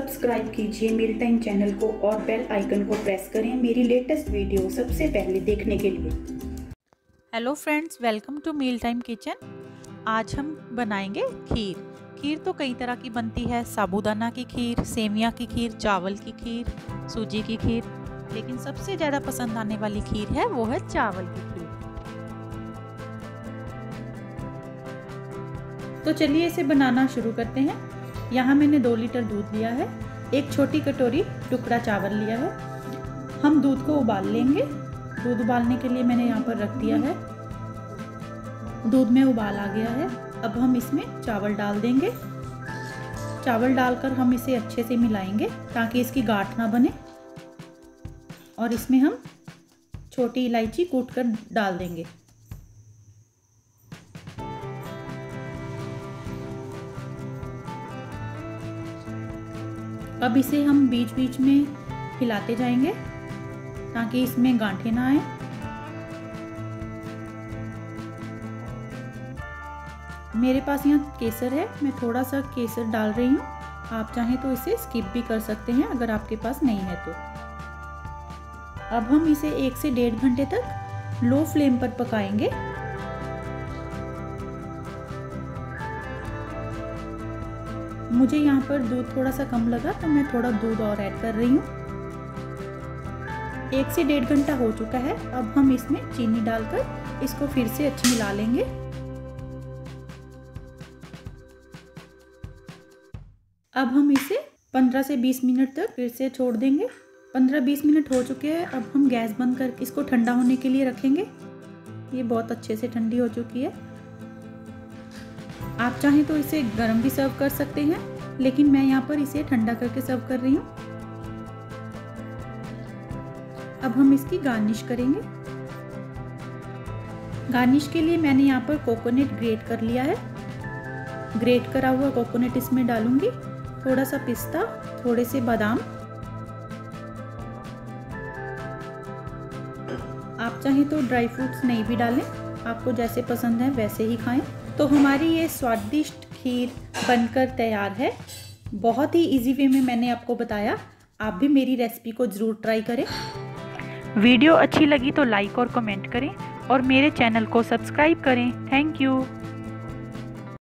Subscribe कीजिए meal time channel को और बेल आइकन को प्रेस करें मेरी लेटेस्ट वीडियो सबसे पहले देखने के लिए। Hello friends, welcome to meal time kitchen. आज हम बनाएंगे खीर। खीर तो कई तरह की बनती है, साबूदाना की खीर, सेमिया की खीर, चावल की खीर, सूजी की खीर, लेकिन सबसे ज़्यादा पसंद आने वाली खीर है वो है चावल की खीर। तो चलिए इसे बनाना शुरू करते हैं। यहाँ मैंने 2 लीटर दूध लिया है, एक छोटी कटोरी टुकड़ा चावल लिया है। हम दूध को उबाल लेंगे। दूध उबालने के लिए मैंने यहाँ पर रख दिया है। दूध में उबाल आ गया है। अब हम इसमें चावल डाल देंगे। चावल डालकर हम इसे अच्छे से मिलाएंगे ताकि इसकी गांठ ना बने। और इसमें हम छोटी इलायची कूटकर डाल देंगे। अब इसे हम बीच बीच में हिलाते जाएंगे ताकि इसमें गांठें ना आए। मेरे पास यहाँ केसर है, मैं थोड़ा सा केसर डाल रही हूँ। आप चाहें तो इसे स्किप भी कर सकते हैं अगर आपके पास नहीं है तो। अब हम इसे 1 से 1.5 घंटे तक लो फ्लेम पर पकाएंगे। मुझे यहाँ पर दूध थोड़ा सा कम लगा तो मैं थोड़ा दूध और ऐड कर रही हूँ। 1 से 1.5 घंटा हो चुका है। अब हम इसमें चीनी डालकर इसको फिर से अच्छे मिला लेंगे। अब हम इसे 15 से 20 मिनट तक फिर से छोड़ देंगे। 15-20 मिनट हो चुके हैं। अब हम गैस बंद करके इसको ठंडा होने के लिए रखेंगे। ये बहुत अच्छे से ठंडी हो चुकी है। आप चाहें तो इसे गर्म भी सर्व कर सकते हैं, लेकिन मैं यहाँ पर इसे ठंडा करके सर्व कर रही हूँ। अब हम इसकी गार्निश करेंगे। गार्निश के लिए मैंने यहाँ पर कोकोनट ग्रेट कर लिया है। ग्रेट करा हुआ कोकोनट इसमें डालूंगी, थोड़ा सा पिस्ता, थोड़े से बादाम। आप चाहें तो ड्राई फ्रूट्स नहीं भी डालें, आपको जैसे पसंद है वैसे ही खाएं। तो हमारी ये स्वादिष्ट खीर बनकर तैयार है। बहुत ही इजी वे में मैंने आपको बताया। आप भी मेरी रेसिपी को ज़रूर ट्राई करें। वीडियो अच्छी लगी तो लाइक और कमेंट करें और मेरे चैनल को सब्सक्राइब करें। Thank you.